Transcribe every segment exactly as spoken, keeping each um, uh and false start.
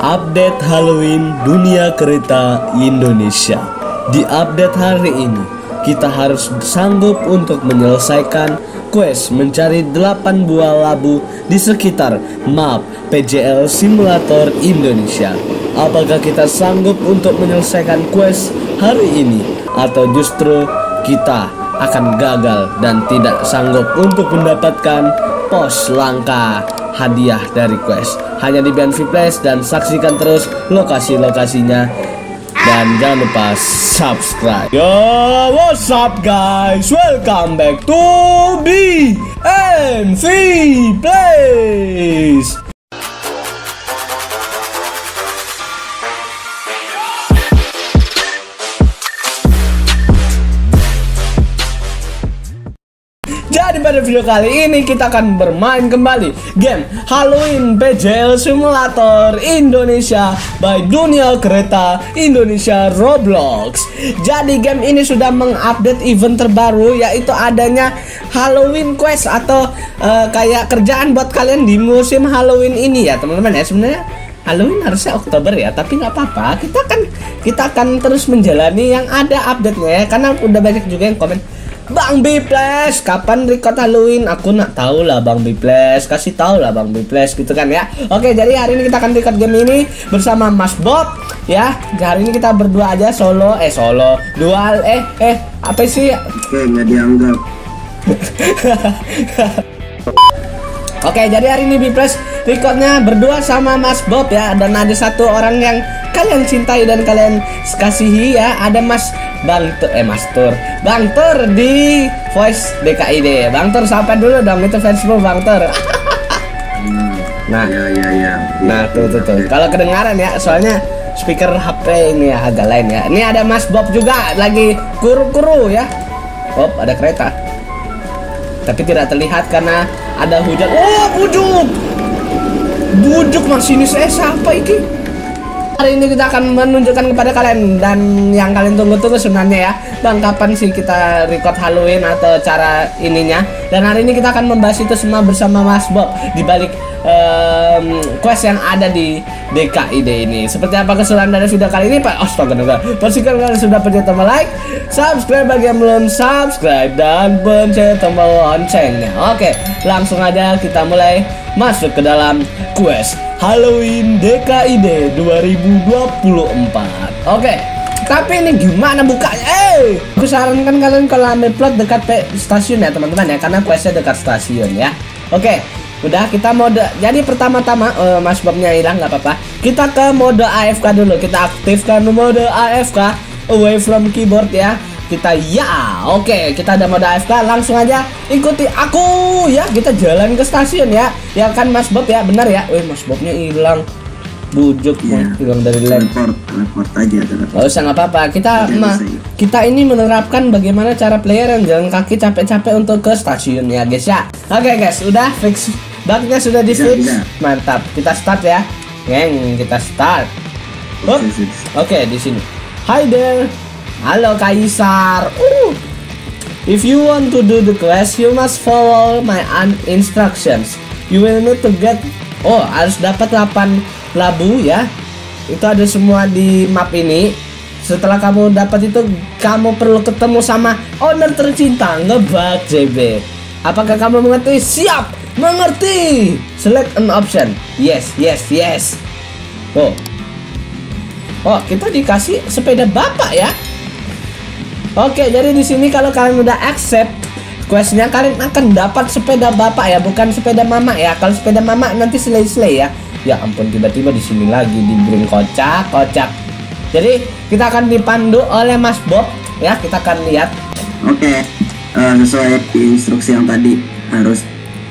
Update Halloween dunia kereta Indonesia. Di update hari ini, kita harus sanggup untuk menyelesaikan quest mencari delapan buah labu di sekitar map P J L Simulator Indonesia. Apakah kita sanggup untuk menyelesaikan quest hari ini, atau justru kita akan gagal dan tidak sanggup untuk mendapatkan pos langka hadiah dari quest? Hanya di B N V Place, dan saksikan terus lokasi-lokasinya. Dan jangan lupa subscribe. Yo, what's up guys? Welcome back to B N V Place. Jadi pada video kali ini kita akan bermain kembali game Halloween P J L Simulator Indonesia by Dunia Kereta Indonesia Roblox. Jadi game ini sudah mengupdate event terbaru, yaitu adanya Halloween Quest atau uh, kayak kerjaan buat kalian di musim Halloween ini ya teman-teman ya. Sebenarnya Halloween harusnya Oktober ya, tapi nggak apa-apa. Kita kan kita akan terus menjalani yang ada update-nya ya, karena udah banyak juga yang komen, Bang Biples, kapan record Halloween? Aku nak tahu lah Bang Biples, kasih tahu lah Bang Biples gitu kan ya. Oke, jadi hari ini kita akan record game ini bersama Mas Bob ya. Hari ini kita berdua aja solo, eh solo, dual, eh eh apa sih? Oke, nggak dianggap. Oke, jadi hari ini Biples recordnya berdua sama Mas Bob ya. Dan ada satu orang yang kalian cintai dan kalian kasihi ya. Ada Mas Bang Tur, eh Mas Tur, Bang Tur di Voice D K I D. Bang Tur sapa dulu dong, itu fansmu Bang Tur. Nah, ya ya ya. Nah tuh tuh tuh. Kalau kedengaran ya, soalnya speaker H P ini ya agak lain ya. Ini ada Mas Bob juga lagi kuru-kuru ya. Bob, ada kereta, tapi tidak terlihat karena ada hujan. Oh, bujuk, bujuk masinis eh siapa ini? Hari ini kita akan menunjukkan kepada kalian dan yang kalian tunggu-tunggu sebenarnya ya, Bang, kapan sih kita record Halloween atau cara ininya. Dan hari ini kita akan membahas itu semua bersama Mas Bob di balik um, quest yang ada di D K I D ini. Seperti apa keseruan dari video kali ini Pak? Astaga, pastikan kalian sudah pencet tombol like, subscribe bagi yang belum subscribe, dan pencet tombol loncengnya. Oke, langsung aja kita mulai masuk ke dalam quest Halloween D K I D dua ribu dua puluh empat. Oke, tapi ini gimana bukanya? Eh, aku sarankan kalian kalau ambil plot dekat stasiun ya teman-teman ya, karena questnya dekat stasiun ya. Oke, udah kita mode. Jadi pertama-tama uh, Mas Bobnya hilang, nggak apa-apa. Kita ke mode A F K dulu. Kita aktifkan mode A F K, away from keyboard ya. Kita ya, oke, kita ada mode A F K. Langsung aja ikuti aku ya. Kita jalan ke stasiun ya. Ya kan Mas Bob ya, benar ya. Wih, Mas Bobnya hilang, bujuk ya, hilang dari land. Teleport, teleport aja. Teleport. Gak usah, nggak apa-apa. Kita ma kita ini menerapkan bagaimana cara player yang jalan kaki capek-capek untuk ke stasiun ya guys ya. Oke guys, udah fix, bugnya sudah di fix. Mantap. Kita start ya, geng. Kita start. Oke, okay, di sini. Hi there. Halo Kaisar. Uh. If you want to do the quest, you must follow my instructions. You will need to get. Oh, harus dapat delapan labu ya. Itu ada semua di map ini. Setelah kamu dapat itu, kamu perlu ketemu sama owner tercinta Ngebug J B. Apakah kamu mengerti? Siap, mengerti. Select an option. Yes, yes, yes. Oh, oh, kita dikasih sepeda bapak ya. Oke, jadi di sini kalau kalian udah accept questnya, kalian akan dapat sepeda bapak ya, bukan sepeda mama ya. Kalau sepeda mama nanti slay-slay ya. Ya ampun, tiba-tiba di sini lagi dibring kocak, kocak. Jadi kita akan dipandu oleh Mas Bob ya. Kita akan lihat. Oke, uh, sesuai instruksi yang tadi, harus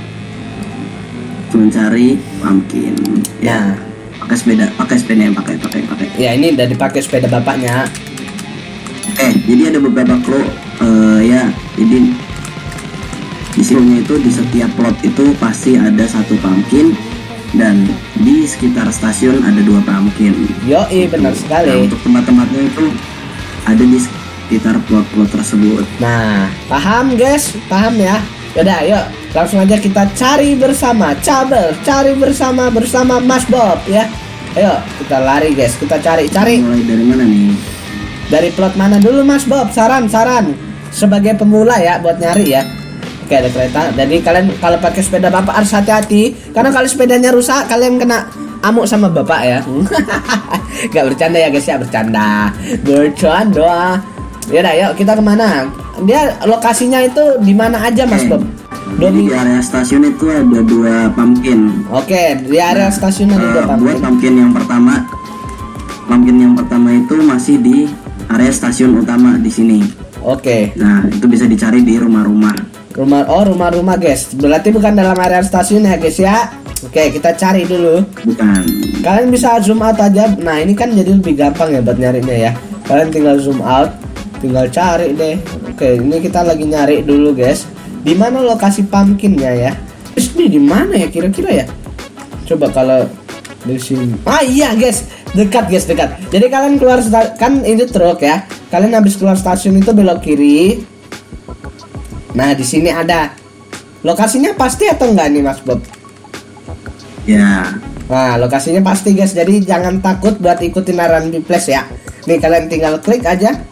mencari pumpkin. Ya, pakai sepeda, pakai sepeda yang pakai, pakai, pakai. Ya, ini udah dipakai sepeda bapaknya. Eh, jadi ada beberapa clue uh, ya. Jadi di sini itu di setiap plot itu pasti ada satu pumpkin, dan di sekitar stasiun ada dua pumpkin. Yo, iya benar sekali. Nah, untuk tempat-tempatnya itu ada di sekitar plot-plot tersebut. Nah, paham guys, paham ya. Yaudah, yuk langsung aja kita cari bersama, cabel, cari bersama bersama Mas Bob ya. Ayo kita lari guys, kita cari-cari. Mulai dari mana nih? Dari plot mana dulu Mas Bob? Saran, saran. Sebagai pemula ya, buat nyari ya. Oke, ada kereta. Jadi kalian kalau pakai sepeda bapak harus hati-hati, karena kalau sepedanya rusak kalian kena amuk sama bapak ya. Gak bercanda ya guys ya, bercanda. Bercanda. Yaudah, yuk kita kemana? Dia lokasinya itu di mana aja Mas Bob? Jadi di area stasiun itu ada dua pumpkin. Oke, di area stasiun ada dua Uh, pumpkin. buat pumpkin yang pertama, pumpkin yang pertama itu masih di area stasiun utama di sini. Oke. Nah, itu bisa dicari di rumah-rumah. Rumah, oh rumah-rumah guys. Berarti bukan dalam area stasiun ya guys ya. Oke, kita cari dulu. Bukan. Kalian bisa zoom out aja. Nah, ini kan jadi lebih gampang ya buat nyarinya ya. Kalian tinggal zoom out, tinggal cari deh. Oke, ini kita lagi nyari dulu guys. Di mana lokasi pumpkinnya ya? Terus ini di mana ya kira-kira ya? Coba kalau di sini. Ah iya guys, dekat guys, dekat. Jadi kalian keluar kan ini truk ya. Kalian habis keluar stasiun itu belok kiri. Nah, di sini ada. Lokasinya pasti atau enggak nih Mas Bob? Ya. Nah, lokasinya pasti guys. Jadi jangan takut buat ikutin arahan Biples ya. Nih kalian tinggal klik aja.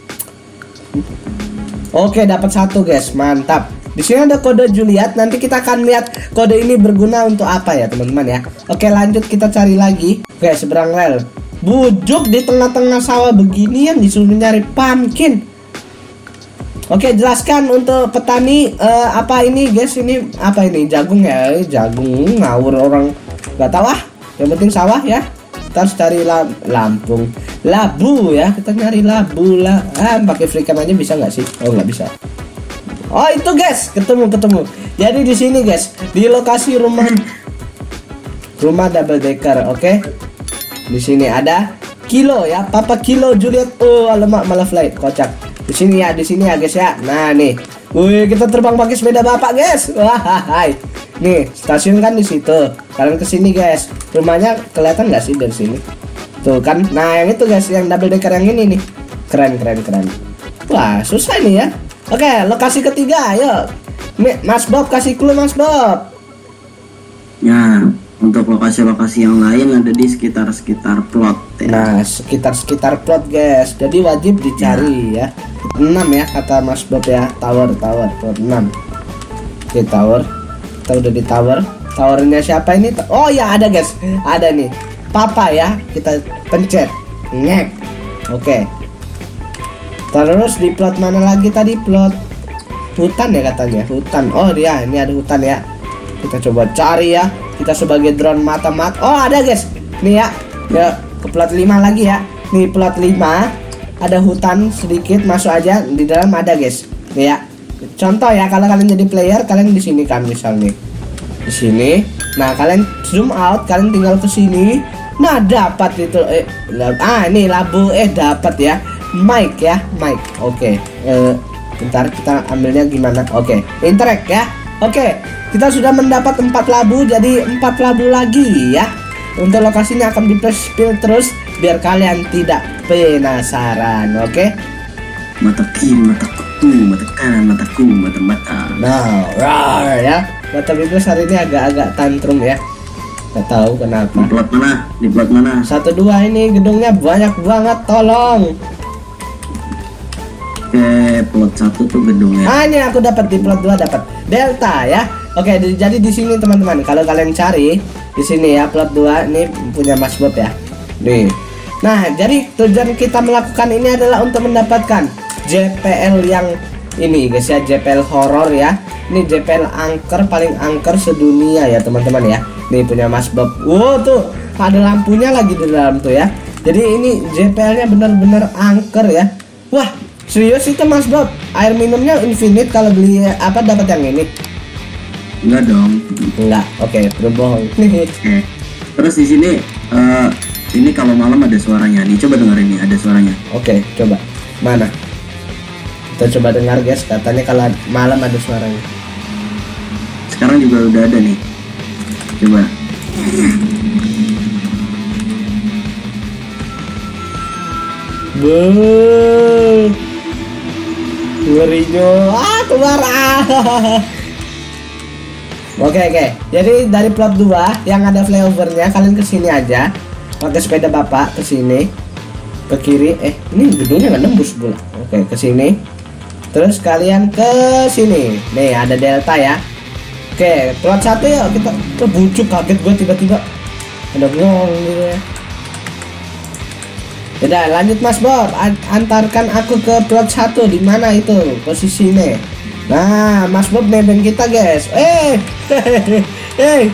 Oke, dapat satu guys. Mantap. Di sini ada kode Juliet. Nanti kita akan lihat kode ini berguna untuk apa ya, teman-teman ya. Oke, lanjut kita cari lagi. Oke, seberang rel. Bujuk di tengah-tengah sawah beginian disuruh nyari pumpkin. Oke, jelaskan untuk petani uh, apa ini guys, ini apa ini jagung ya, jagung ngawur orang nggak tahu ah. Yang penting sawah ya. Kita harus cari la Lampung, labu ya. Kita nyari labu lah. Ah, pakai freecam aja bisa nggak sih? Oh nggak bisa. Oh itu guys, ketemu ketemu. Jadi di sini guys, di lokasi rumah rumah double decker. Oke, di sini ada Kilo ya, Papa Kilo Juliet. Oh alamak malah flight, kocak. Di sini ya, di sini ya guys ya. Nah nih, wih kita terbang pakai sepeda bapak guys. Wah, hai. Nih stasiun kan di situ. Kalian kesini guys. Rumahnya kelihatan nggak sih dari sini? Tuh kan. Nah yang itu guys, yang double decker yang ini nih. Keren keren keren. Wah susah nih ya. Oke, lokasi ketiga, ayo. Mas Bob kasih clue Mas Bob. Ya, untuk lokasi-lokasi yang lain ada di sekitar-sekitar plot ya. Nah, sekitar-sekitar plot guys. Jadi wajib dicari ya. enam ya kata Mas Bob ya. Tower, tower, plot enam. Oke, tower. Kita udah di tower. Towernya siapa ini? Oh ya ada guys. Ada nih. Papa ya. Kita pencet. Ngek. Oke. Terus di plot mana lagi tadi? Plot hutan ya katanya. Hutan. Oh dia, ini ada hutan ya. Kita coba cari ya. Kita sebagai drone mata-mata. Oh ada guys. Nih ya. Ya ke plot lima lagi ya. Nih plot lima. Ada hutan sedikit, masuk aja. Di dalam ada guys. Nih ya. Contoh ya, kalau kalian jadi player, kalian di sini kan misalnya. Di sini. Nah, kalian zoom out, kalian tinggal ke sini. Nah, dapat itu eh ah ini labu eh dapat ya. Mic ya, mic. Oke. Eh bentar kita ambilnya gimana? Oke. Interact ya. Oke. Kita sudah mendapat empat labu, jadi empat labu lagi ya. Untuk lokasinya akan di spill terus biar kalian tidak penasaran. Oke. Mata kiri, mata kutu, mata kanan, mataku, mata mata. Nah, rar ya. Mata Biples hari ini agak-agak tantrum ya. Gak tahu kenapa. Di plot mana? Di plot mana? Satu dua ini gedungnya banyak banget, tolong. Oke, plot satu tuh gedungnya. Ah ini aku dapat di plot dua dapat Delta ya. Oke, di, jadi di sini teman-teman, kalau kalian cari di sini ya plot dua ini punya Mas Bob ya. Nih. Nah, jadi tujuan kita melakukan ini adalah untuk mendapatkan J P L yang ini guys ya, J P L horror ya. Ini J P L angker paling angker sedunia ya teman-teman ya. Nih punya Mas Bob. Wow tuh ada lampunya lagi di dalam tuh ya. Jadi ini J P L-nya benar-benar angker ya. Wah serius itu Mas Bob. Air minumnya infinite kalau beli apa dapat yang ini? Enggak dong. Enggak. Oke, berbohong. Oke. Terus di sini uh, ini kalau malam ada suaranya. Nih coba dengerin nih, ada suaranya. Oke, coba. Mana? Kita coba dengar guys, katanya kalau malam ada suaranya. Sekarang juga udah ada nih. Coba. Wuh. Ngerinya. Ah, keluar. Ah. Oke, oke. Jadi dari plot dua yang ada flyovernya kalian kesini aja. pakai sepeda bapak ke sini, ke kiri. Eh, ini gedungnya nggak nembus bola. Oke, ke sini. Terus kalian ke sini. Nih ada delta ya. Oke, plot satu ya kita. Kebucuk, kaget gue tiba-tiba. Ada ngong gitu ya. Udah lanjut Mas Bob, antarkan aku ke plot satu. Di mana itu posisinya? Nah, Mas Bob nebeng kita guys. Eh, eh,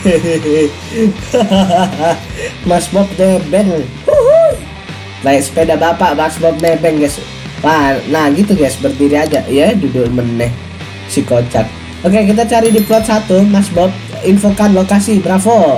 Mas Bob nebeng. Naik sepeda bapak, Mas Bob nebeng guys. Nah, nah gitu guys, berdiri aja ya, duduk meneh si kocak. Oke, kita cari di plot satu. Mas Bob infokan lokasi. Bravo.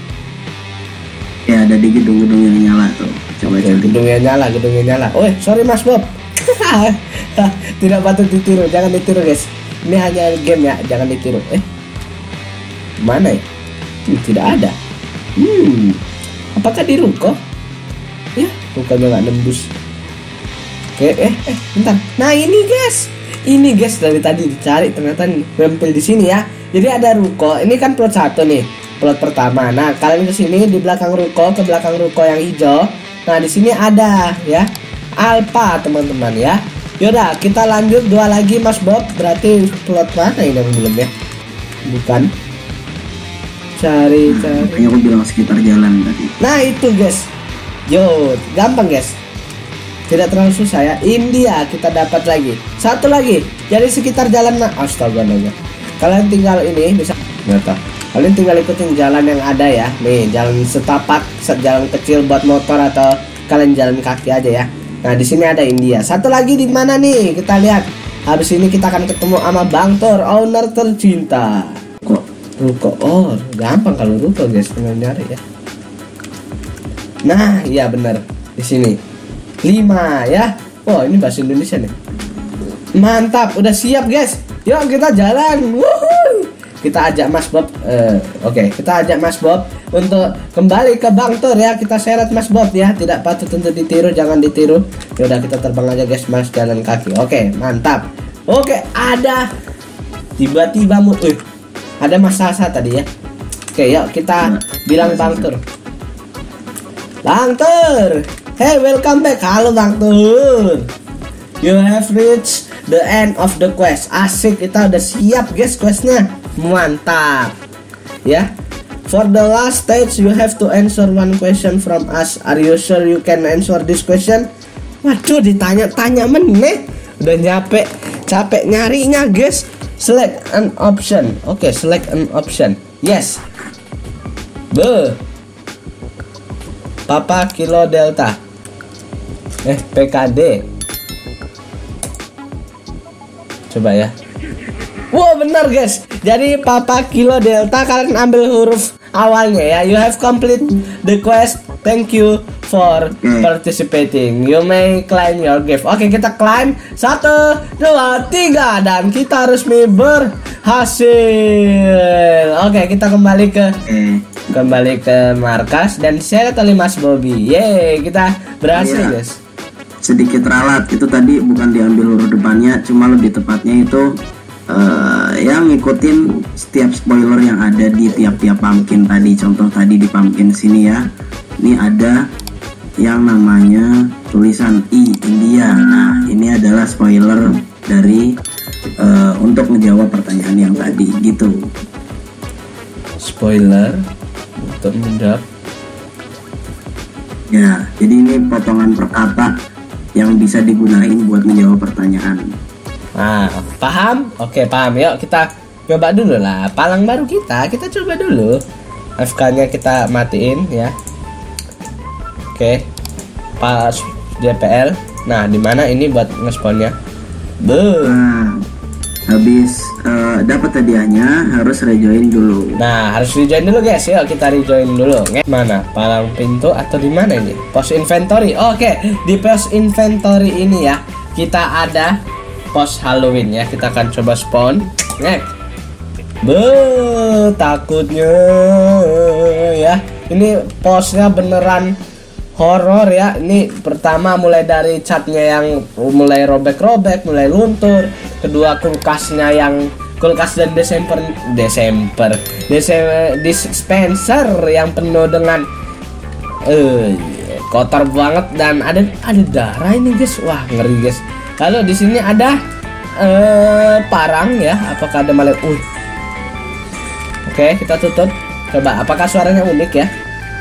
Ya, ada di gedung-gedung yang nyala tuh. Coba Oke, cari. gedungnya nyala, gedungnya nyala. Oh, sorry Mas Bob. Tidak patut ditiru, jangan ditiru guys. Ini hanya game ya, jangan ditiru. Eh, mana ya? Hmm, tidak ada. Hmm, apakah di ruko? Ya, rukonya nggak nembus. Oke, eh, eh, bentar. Nah ini guys, ini guys dari tadi dicari ternyata nempel di sini ya. Jadi ada ruko. Ini kan plot satu nih, plot pertama. Nah kalian ke sini di belakang ruko, ke belakang ruko yang hijau. Nah di sini ada ya Alpha teman-teman ya. Yaudah kita lanjut dua lagi Mas Bob. Berarti plot mana ini yang belum ya? Bukan. Cari cari. Makanya aku bilang sekitar jalan tadi. Nah itu guys. Yo gampang guys. Tidak terlalu susah ya. India kita dapat lagi. Satu lagi. Jadi sekitar jalan. Astaga naga. Kalian tinggal ini bisa. Nggak tahu. Kalian tinggal ikutin jalan yang ada ya. Nih jalan setapak, jalan kecil buat motor atau kalian jalan kaki aja ya. Nah di sini ada India. Satu lagi di mana nih? Kita lihat. Habis ini kita akan ketemu sama Bang Thor, owner tercinta. Kok ruko? Oh gampang kalau ruko guys, tinggal nyari ya. Nah iya benar di sini. Lima ya. Oh ini bahasa Indonesia nih. Mantap, udah siap guys. Yuk kita jalan. Wuhu. Kita ajak Mas Bob. Uh, Oke, okay. Kita ajak Mas Bob untuk kembali ke Bang Thor ya. Kita seret Mas Bob ya. Tidak patut untuk ditiru, jangan ditiru. Yaudah kita terbang aja guys, Mas jalan kaki. Oke, okay, mantap. Oke, okay, ada tiba-tiba mu. Uh, ada Mas Sasa tadi ya. Oke, okay, yuk kita bilang Bang Thor. Bang Thor. Hey, welcome back. Halo Bang Thor. You have reached the end of the quest. Asik, kita udah siap guys questnya. Mantap. Ya. For the last stage you have to answer one question from us. Are you sure you can answer this question? Waduh, ditanya-tanya meneh. Udah nyampe, capek nyarinya guys. Select an option. Oke, okay, select an option. Yes. Be. Papa Kilo Delta. Eh, P K D. Coba ya. Wow benar guys. Jadi Papa Kilo Delta, kalian ambil huruf awalnya ya. You have complete the quest. Thank you for participating. You may claim your gift. Oke, kita claim. Satu, dua, tiga. Dan kita resmi berhasil. Oke, kita kembali ke Kembali ke markas. Dan saya oleh Mas Bobby. Yeay, kita berhasil yeah. guys. Sedikit ralat. Itu tadi bukan diambil huruf depannya, cuma lebih tepatnya itu Uh, yang ngikutin setiap spoiler yang ada di tiap-tiap pumpkin tadi. Contoh tadi di pumpkin sini ya, ini ada yang namanya tulisan I India. Nah ini adalah spoiler dari uh, untuk menjawab pertanyaan yang tadi gitu. Spoiler untuk menjawab. Ya, jadi ini potongan perkata yang bisa digunain buat menjawab pertanyaan. Nah, paham? Oke, paham. Yuk kita coba dulu lah. Palang baru kita, kita coba dulu. F K-nya kita matiin ya. Oke. Pas D P L. Nah, di mana ini buat ngesponnya? Be. Nah, habis uh, dapat hadiahnya harus rejoin dulu. Nah, harus rejoin dulu guys. Yuk kita rejoin dulu. Mana? Palang pintu atau di mana ini? Pos inventory. Oke, di pos inventory ini ya. Kita ada pos Halloween ya, kita akan coba spawn. Nek. Be, takutnya ya. Ini posnya beneran horor ya. Ini pertama mulai dari catnya yang mulai robek-robek, mulai luntur. Kedua kulkasnya yang kulkas dan Desember Desember Desember dispenser yang penuh dengan Eh, kotor banget dan ada ada darah ini guys. Wah, ngeri guys. Lalu di sini ada eh parang ya. Apakah ada malah? Uh. Oke, kita tutup. Coba apakah suaranya unik ya?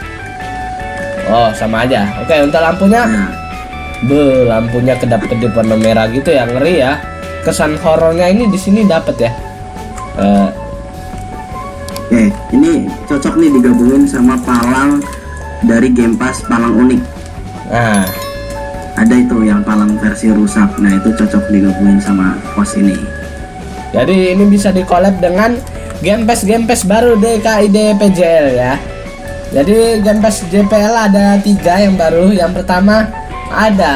Oh, sama aja. Oke, untuk lampunya. Be, lampunya kedap-kedip warna merah gitu ya, ngeri ya. Kesan horornya ini di sini dapat ya. Uh, Oke, ini cocok nih digabungin sama palang dari Game Pass palang unik. Nah, ada itu yang palang versi rusak. Nah, itu cocok digabungin sama pos ini. Jadi ini bisa di-collab dengan Game Pass Game Pass baru D K I D P J L ya. Jadi Game Pass J P L ada tiga yang baru. Yang pertama ada,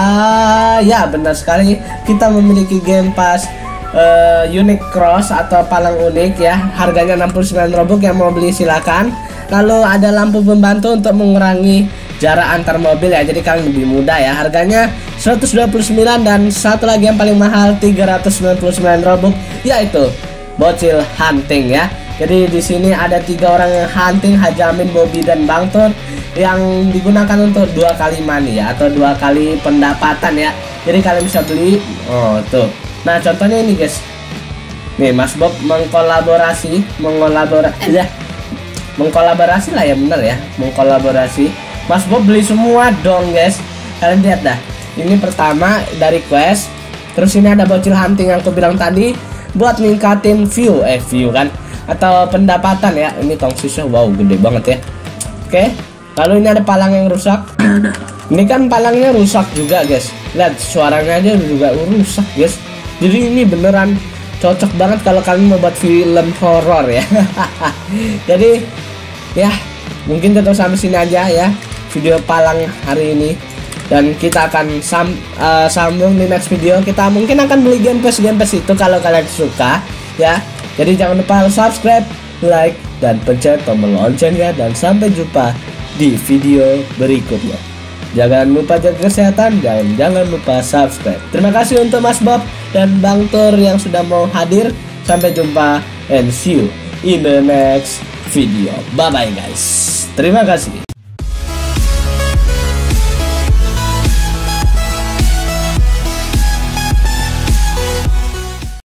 ya benar sekali, kita memiliki Game Pass uh, Unique Cross atau palang unik ya. Harganya enam puluh sembilan Robux, yang mau beli silakan. Lalu ada lampu pembantu untuk mengurangi jarak antar mobil ya, jadi kalian lebih mudah ya. Harganya seratus dua puluh sembilan, dan satu lagi yang paling mahal tiga ratus sembilan puluh sembilan Robux, yaitu bocil hunting ya. Jadi di sini ada tiga orang yang hunting, Haji Amin, Bobby, dan Bang Tur, yang digunakan untuk dua kali money ya, atau dua kali pendapatan ya. Jadi kalian bisa beli. Oh tuh. Nah contohnya ini guys. Nih Mas Bob mengkolaborasi, mengkolaborasi, eh, mengkolaborasi lah ya, bener ya, mengkolaborasi. Mas Bob beli semua dong guys. Kalian lihat dah. Ini pertama dari quest. Terus ini ada bocil hunting yang aku bilang tadi, buat ningkatin view, eh view kan, atau pendapatan ya. Ini tongsisnya wow gede banget ya. Oke. Lalu ini ada palang yang rusak. Ada. Ini kan palangnya rusak juga guys. Lihat suaranya aja juga rusak guys. Jadi ini beneran cocok banget kalau kalian mau buat film horor ya. Jadi ya mungkin tetap sampai sini aja ya video palang hari ini. Dan kita akan sam uh, sambung di next video. Kita mungkin akan beli Game Pass Game Pass itu kalau kalian suka ya. Jadi jangan lupa subscribe, like, dan pencet tombol loncengnya. Dan sampai jumpa di video berikutnya. Jangan lupa jaga kesehatan dan jangan lupa subscribe. Terima kasih untuk Mas Bob dan Bang Tur yang sudah mau hadir. Sampai jumpa and see you in the next video. Bye bye guys. Terima kasih.